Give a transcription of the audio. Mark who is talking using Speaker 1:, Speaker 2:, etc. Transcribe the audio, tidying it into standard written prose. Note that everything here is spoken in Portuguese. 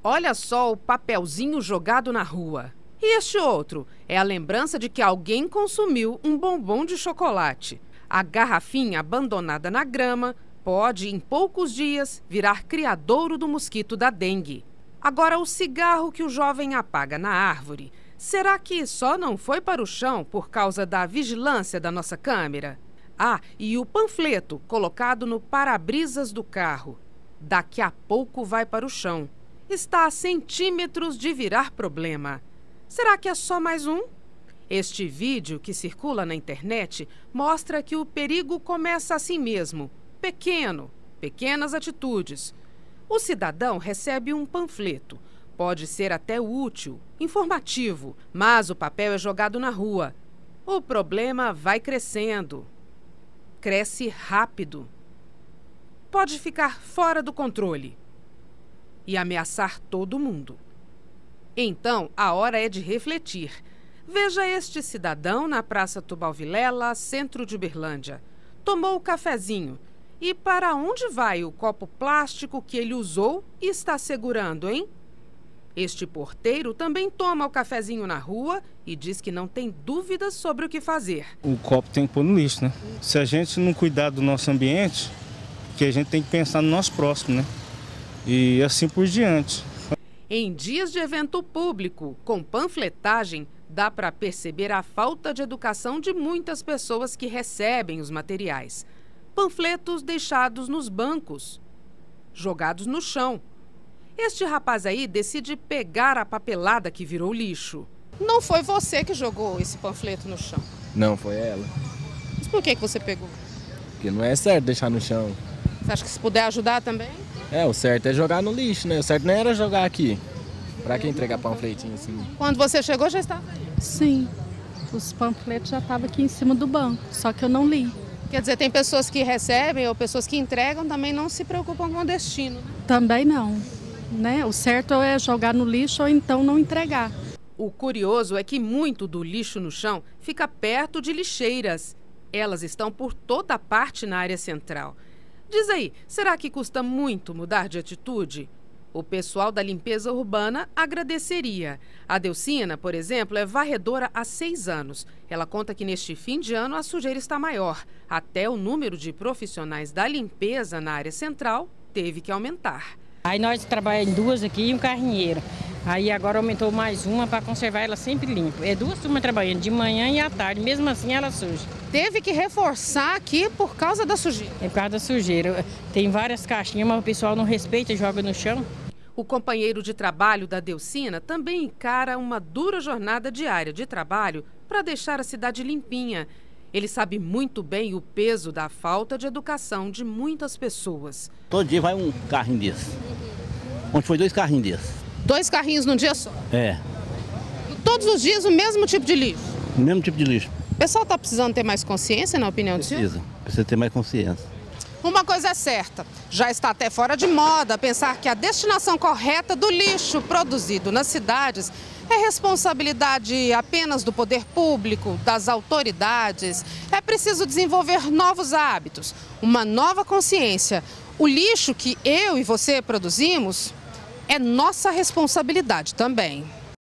Speaker 1: Olha só o papelzinho jogado na rua. E este outro é a lembrança de que alguém consumiu um bombom de chocolate. A garrafinha abandonada na grama pode, em poucos dias, virar criadouro do mosquito da dengue. Agora, o cigarro que o jovem apaga na árvore, será que só não foi para o chão por causa da vigilância da nossa câmera? Ah, e o panfleto colocado no para-brisas do carro. Daqui a pouco vai para o chão. Está a centímetros de virar problema. Será que é só mais um? Este vídeo que circula na internet mostra que o perigo começa assim mesmo, pequeno, pequenas atitudes. O cidadão recebe um panfleto. Pode ser até útil, informativo, mas o papel é jogado na rua. O problema vai crescendo. Cresce rápido. Pode ficar fora do controle e ameaçar todo mundo. Então, a hora é de refletir. Veja este cidadão na Praça Tubal Vilela, centro de Uberlândia. Tomou o cafezinho. E para onde vai o copo plástico que ele usou e está segurando, hein? Este porteiro também toma o cafezinho na rua e diz que não tem dúvidas sobre o que fazer.
Speaker 2: O copo tem que pôr no lixo, né? Se a gente não cuidar do nosso ambiente, que a gente tem que pensar no nosso próximo, né? E assim por diante.
Speaker 1: Em dias de evento público, com panfletagem, dá para perceber a falta de educação de muitas pessoas que recebem os materiais. Panfletos deixados nos bancos, jogados no chão. Este rapaz aí decide pegar a papelada que virou lixo. Não foi você que jogou esse panfleto no chão?
Speaker 3: Não, foi ela.
Speaker 1: Mas por que você pegou?
Speaker 3: Porque não é certo deixar no chão.
Speaker 1: Você acha que se puder ajudar também?
Speaker 3: O certo é jogar no lixo, né? O certo não era jogar aqui. Pra que entregar panfletinho assim?
Speaker 1: Quando você chegou, já estava aí?
Speaker 4: Sim, os panfletos já estavam aqui em cima do banco, só que eu não li.
Speaker 1: Quer dizer, tem pessoas que recebem ou pessoas que entregam também não se preocupam com o destino, né?
Speaker 4: Também não, né? O certo é jogar no lixo ou então não entregar.
Speaker 1: O curioso é que muito do lixo no chão fica perto de lixeiras. Elas estão por toda parte na área central. Diz aí, será que custa muito mudar de atitude? O pessoal da limpeza urbana agradeceria. A Delcina, por exemplo, é varredora há 6 anos. Ela conta que neste fim de ano a sujeira está maior. Até o número de profissionais da limpeza na área central teve que aumentar.
Speaker 5: Aí nós trabalhamos em 2 aqui e um carrinheiro. Aí agora aumentou mais uma para conservar ela sempre limpa. É 2 turmas trabalhando, de manhã e à tarde, mesmo assim ela suja.
Speaker 1: Teve que reforçar aqui por causa da sujeira?
Speaker 5: É por causa da sujeira. Tem várias caixinhas, mas o pessoal não respeita e joga no chão.
Speaker 1: O companheiro de trabalho da Delcina também encara uma dura jornada diária de trabalho para deixar a cidade limpinha. Ele sabe muito bem o peso da falta de educação de muitas pessoas.
Speaker 6: Todo dia vai um carrinho desse. Ontem foi 2 carrinhos desses.
Speaker 1: 2 carrinhos num dia só?
Speaker 6: É.
Speaker 1: E todos os dias o mesmo tipo de lixo?
Speaker 6: O mesmo tipo de lixo.
Speaker 1: O pessoal está precisando ter mais consciência, na opinião do senhor?
Speaker 6: Precisa ter mais consciência.
Speaker 1: Uma coisa é certa, já está até fora de moda pensar que a destinação correta do lixo produzido nas cidades é responsabilidade apenas do poder público, das autoridades. É preciso desenvolver novos hábitos, uma nova consciência. O lixo que eu e você produzimos é nossa responsabilidade também.